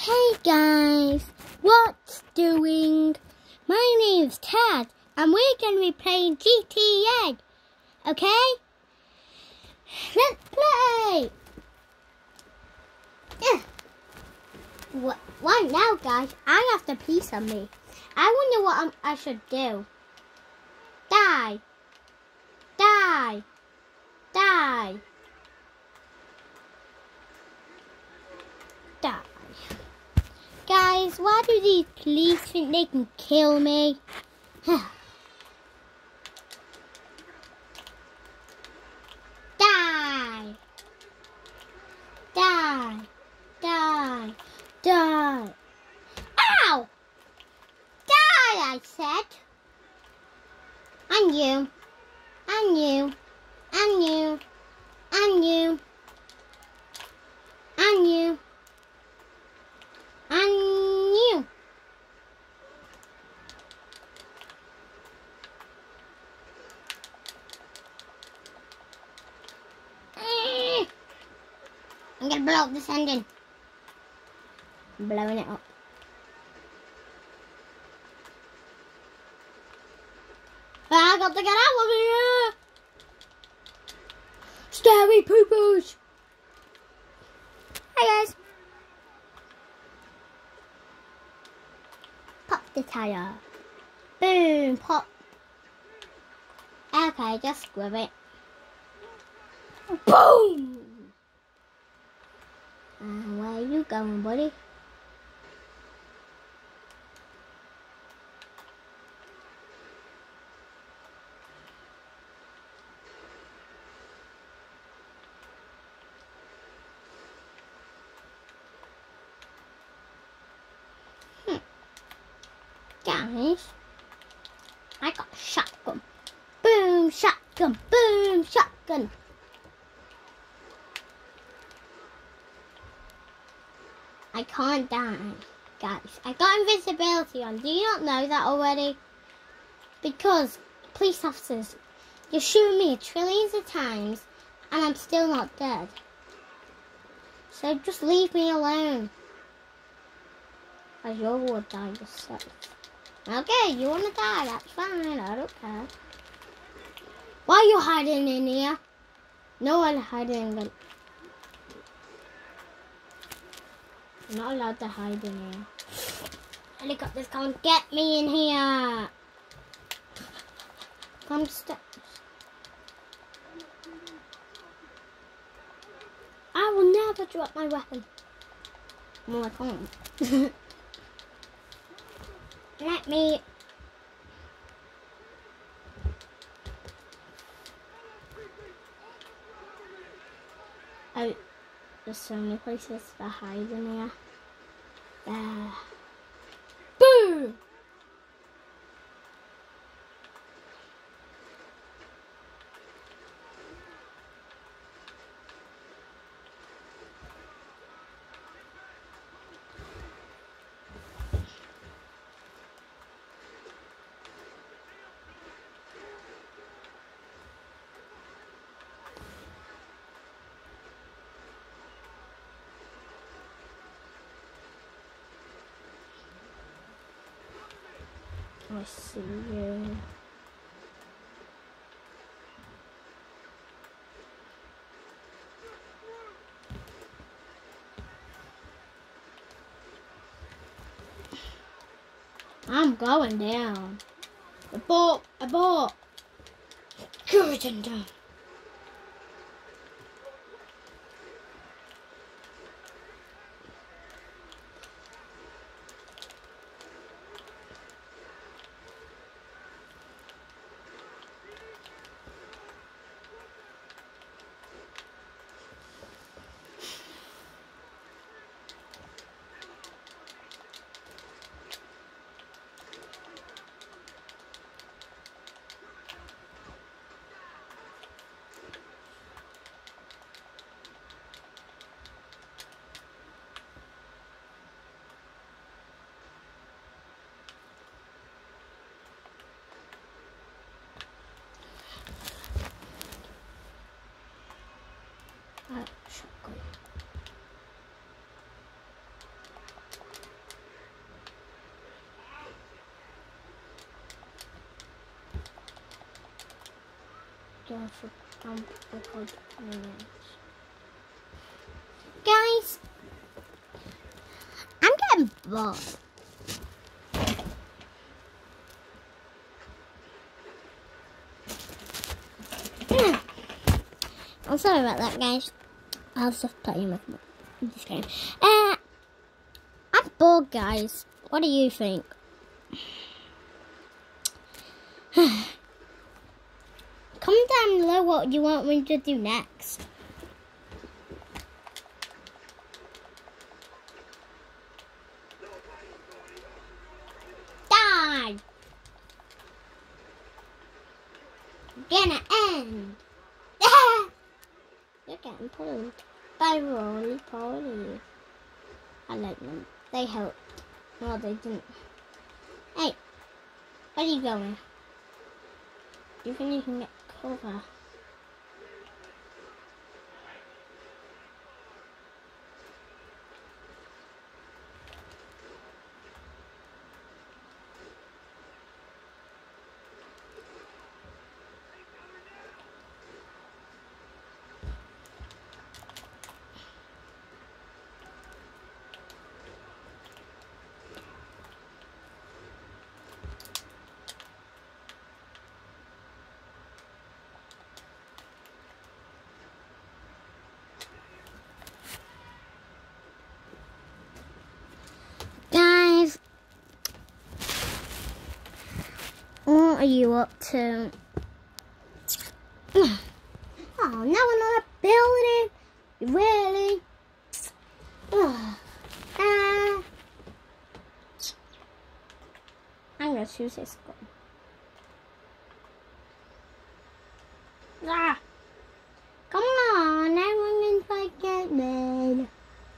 Hey guys, what's doing? My name's Tad and we're going to be playing GTA, okay? Let's play! Yeah. Right now guys, I have to pee something. I wonder what I should do. Die! Die! Die! Die! Guys, why do these police think they can kill me? Die! Die! Die! Die! Ow! Die, I said! And you. And you. And you. And you. And you. And you. I'm gonna blow up this engine. I'm blowing it up. I got to get out of here! Scary poo-poos! Hi guys! Pop the tire. Boom! Pop. Okay, just grab it. Boom! Where are you going, buddy? Guys, I got a shotgun. Boom, shotgun. Boom, shotgun. I can't die, guys. I got invisibility on. Do you not know that already? Because police officers, you shoot me trillions of times and I'm still not dead. So just leave me alone. As you would die yourself. Okay, you want to die, that's fine, I don't care. Why are you hiding in here? No one hiding in. I'm not allowed to hide in here. Helicopters can't get me in here. Come steps. I will never drop my weapon. Well, I can't. Let me. Oh, there's so many places to hide in here. There. Boom! I see you. I'm going down. Abort! Abort! Good and down. go for record minutes. Guys, I'm getting bored. I'm sorry about that, guys. I'll stop playing with this game. I'm bored, guys. What do you think? Comment down below what you want me to do next. Die! Gonna end. You're getting pulled by Roly Poly. I like them. They helped. No, they didn't. Hey, where are you going? Do you think you can get cover? Guys, what are you up to? Oh, now another building? Really? I'm gonna choose this gun. Come on, everyone can get me.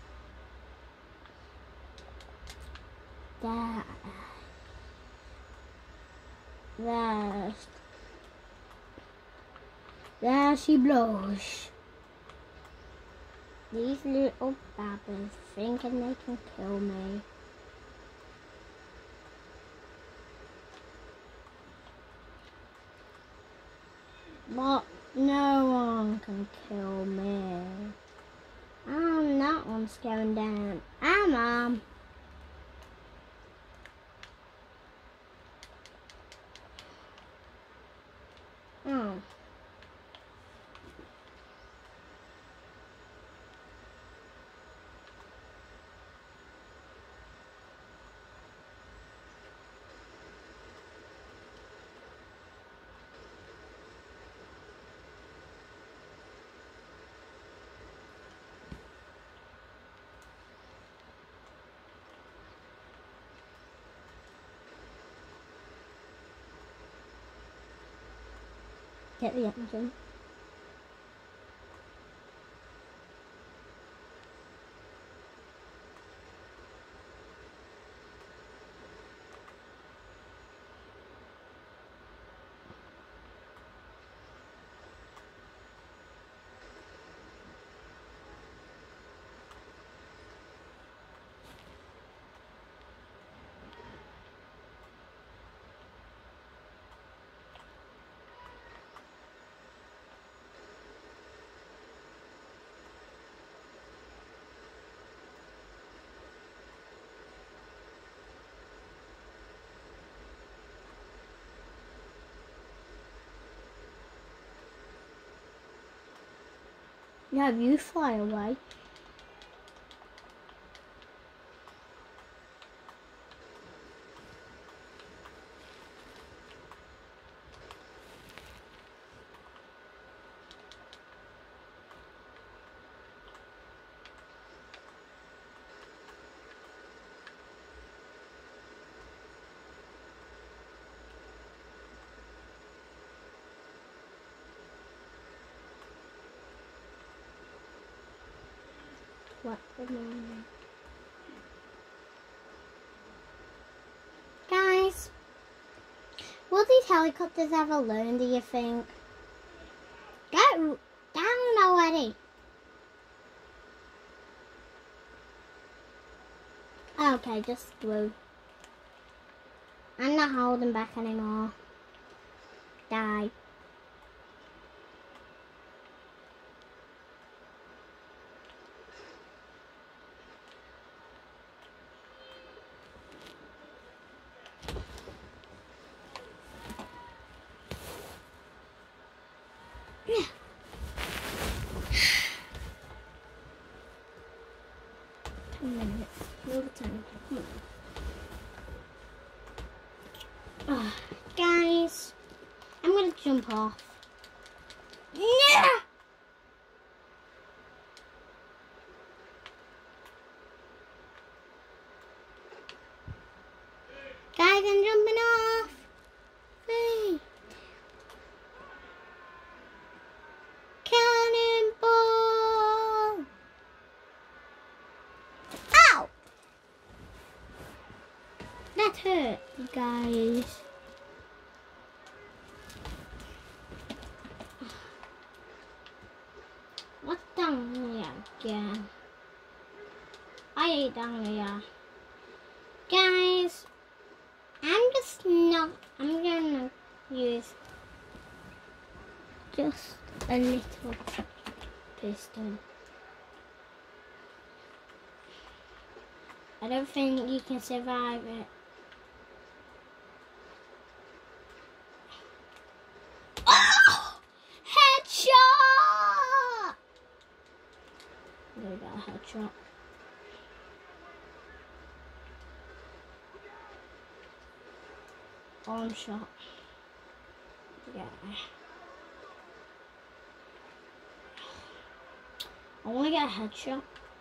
There she blows. These little babbers thinking they can kill me. But no one can kill me. That one's going down. Mom. Oh. Get the engine. Yeah, you fly away. What the morning. Guys, will these helicopters ever learn, do you think? Get down already. Okay, just through. I'm not holding back anymore. Die. 10 minutes. Another 10. Come on. Guys, I'm going to jump off. Yeah! Guys, I'm jumping off. Hey. Cannonball! Ow! That hurt, you guys. What's down here again? I ate down here. Guys, I'm gonna use just a little piston. I don't think you can survive it. Oh! Headshot! I'm gonna get a headshot. Arm shot. Yeah. I want to get a headshot.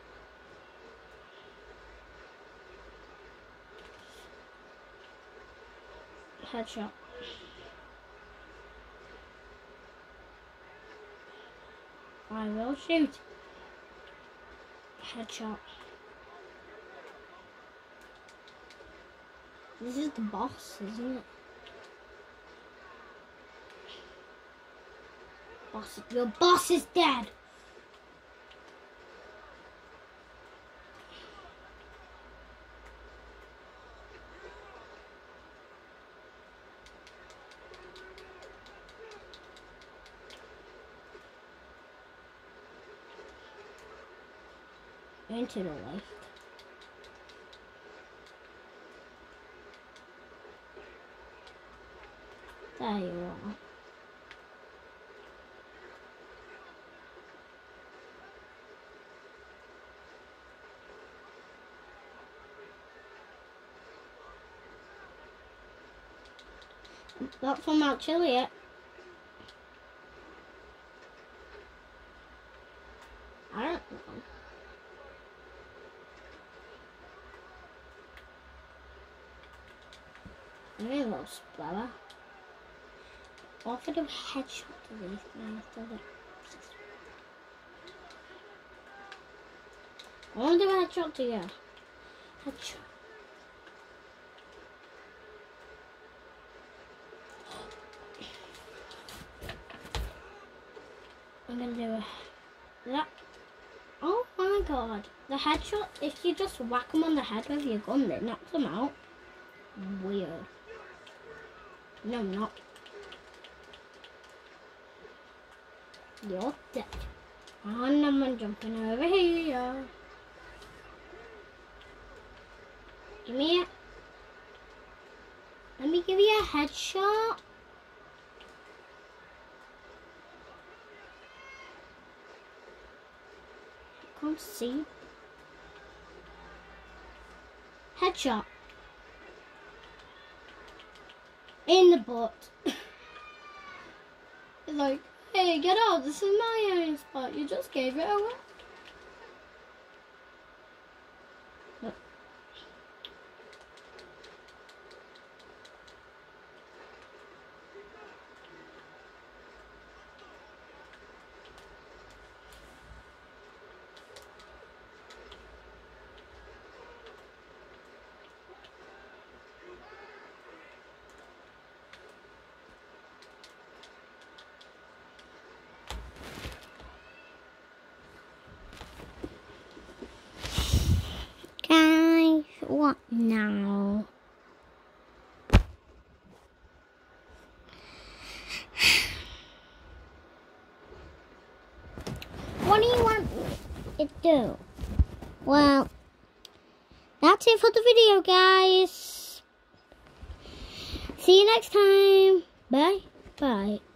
Headshot. I will shoot. Headshot. This is the boss, isn't it? Your boss is dead. Into the left. There you are. Not from Mount Chiliad. I don't know. Maybe a little splatter. What if I do a headshot to these guys? I want to do a headshot to you. Headshot. I'm gonna do that. Oh my god. The headshot, if you just whack them on the head with your gun, it knocks them out. Weird. No, I'm not. You're dead. And I'm jumping over here. Give me it. Let me give you a headshot. Can't see. Headshot. In the butt. It's like, hey, get out, this is my area spot. You just gave it away. Look. What now? What do you want it to do? Well, that's it for the video, guys. See you next time. Bye. Bye.